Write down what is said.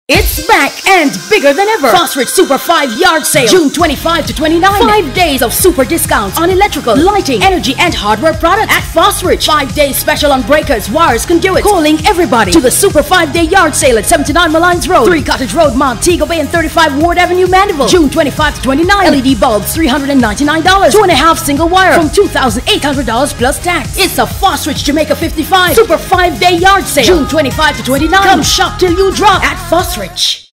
It's back and bigger than ever. Fosrich Super 5 Yard Sale, June 25 to 29. 5 days of super discounts on electrical, lighting, energy, and hardware products at Fosrich. 5 days special on breakers, wires, conduits. Calling everybody to the Super 5-day yard sale at 79 Malines Road, 3 Cottage Road, Montego Bay, and 35 Ward Avenue, Mandeville. June 25 to 29. LED bulbs, $399. 2.5 single wire from $2,800 plus tax. It's a Fosrich Jamaica 55 Super 5-day yard sale, June 25 to 29. Come shop till you drop at Fosrich.